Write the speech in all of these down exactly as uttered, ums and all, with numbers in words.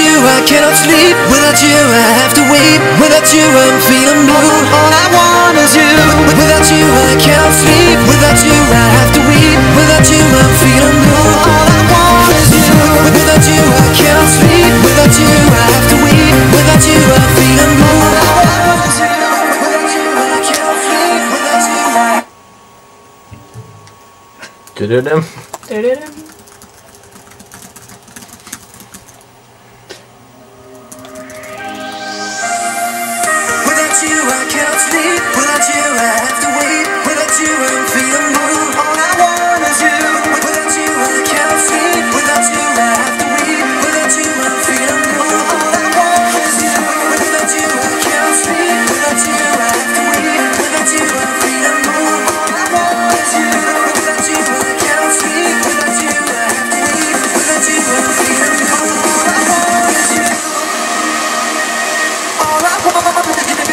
you I cannot sleep, without you I have to weep, without you I'm feeling blue. All I want is you. Without you I cannot sleep, without you I have to weep, without you I'm feeling blue. All I want is you. Without you I cannot sleep, without you I have to weep, without you I'm feeling blue. All I want is you. Without you I cannot sleep, without you I... Du-du-dum. Du-du-dum. Without you I cannot sleep, without you I have to weep, without you I'm feeling blue. All I want is you. Without you I cannot sleep, without you I have to weep, without you I'm feeling blue. All I want is you. Without you I cannot sleep, without you I have to weep, without you I'm feeling blue. All I want is you. Without you I cannot sleep, without you I have to weep, without you I'm feeling blue. All I want is you. All I want is you.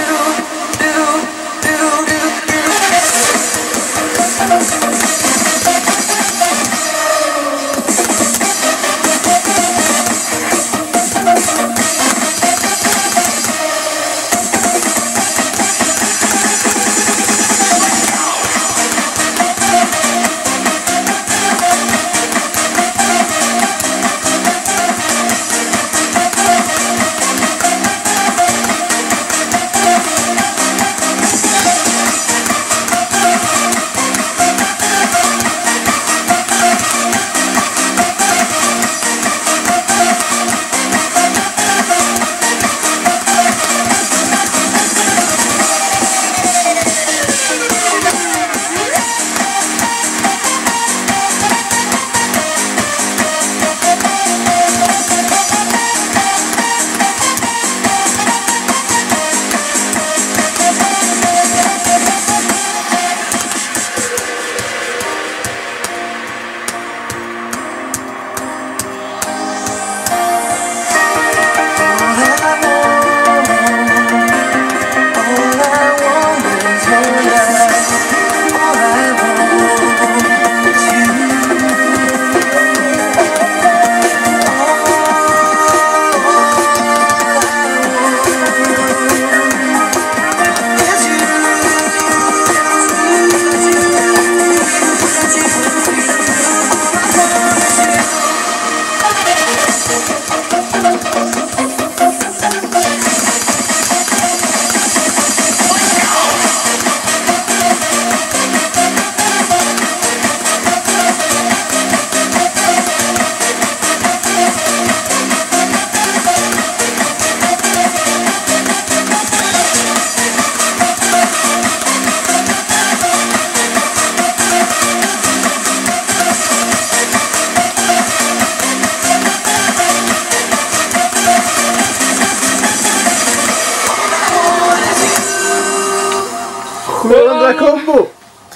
sjuhundra kombo!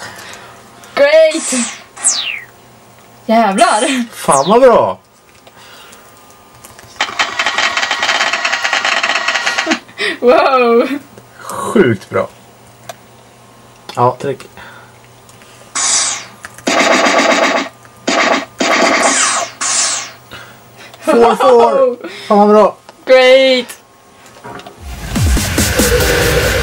Great! Jävlar! Fan vad bra! Wow! Sjukt bra. Ja, tryck. Får, får! Fan vad bra! Great!